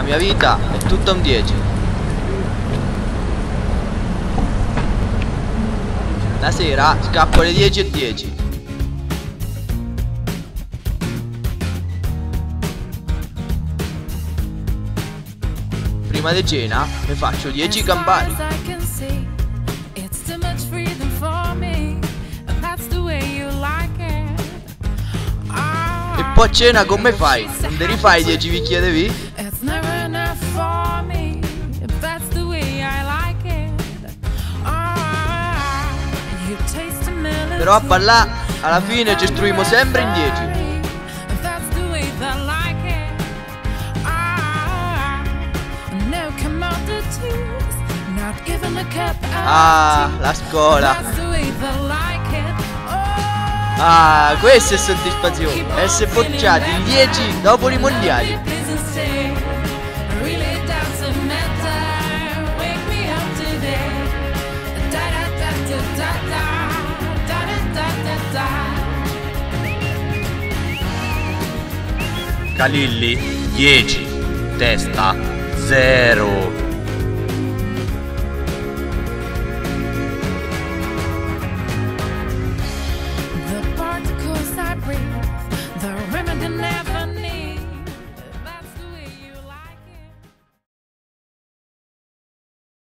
mia vita è tutta un 10. La sera scappo alle 10:10. Prima di cena mi faccio 10 campari. E poi a cena come fai? Non ti rifai 10 bicchieri di vino? Però a ballare alla fine ci istruiamo sempre in 10. Ah, la scuola. Ah, questa è soddisfazione. Essere bocciati in 10 dopo i mondiali. Calilli 10, testa 0.